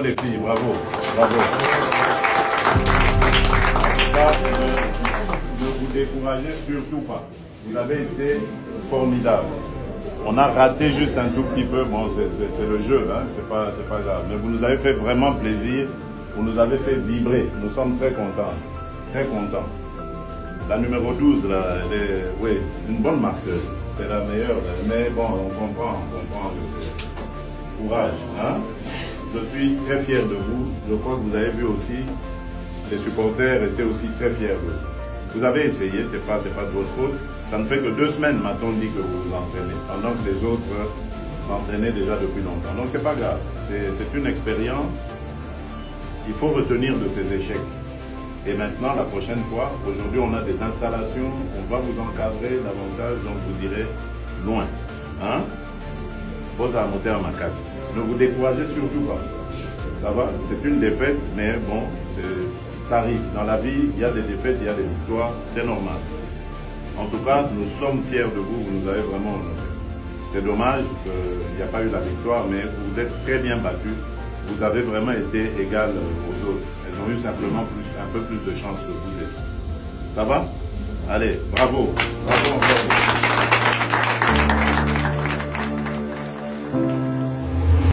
Les filles, bravo, bravo. Là, ne vous découragez surtout pas. Vous avez été formidable. On a raté juste un tout petit peu, bon c'est le jeu, hein, c'est pas grave. Mais vous nous avez fait vraiment plaisir, vous nous avez fait vibrer. Nous sommes très contents, très contents. La numéro 12, là, elle est, oui, une bonne marqueuse. C'est la meilleure, mais bon, on comprend le courage. Hein? Je suis très fier de vous. Je crois que vous avez vu aussi, les supporters étaient aussi très fiers de vous. Vous avez essayé, c'est pas de votre faute. Ça ne fait que 2 semaines, m'a-t-on dit, que vous vous entraînez, pendant que les autres s'entraînaient déjà depuis longtemps. Donc c'est pas grave, c'est une expérience. Il faut retenir de ces échecs. Et maintenant, la prochaine fois, aujourd'hui on a des installations, on va vous encadrer davantage, donc vous irez loin. Hein? Vous à monter à ma casse. Ne vous découragez surtout pas. Ça va? C'est une défaite, mais bon, ça arrive. Dans la vie, il y a des défaites, il y a des victoires, c'est normal. En tout cas, nous sommes fiers de vous, vous nous avez vraiment honoré. C'est dommage qu'il n'y a pas eu la victoire, mais vous êtes très bien battus. Vous avez vraiment été égal aux autres. Elles ont eu simplement un peu plus de chance que vous êtes. Ça va? Allez, bravo. Bravo encore.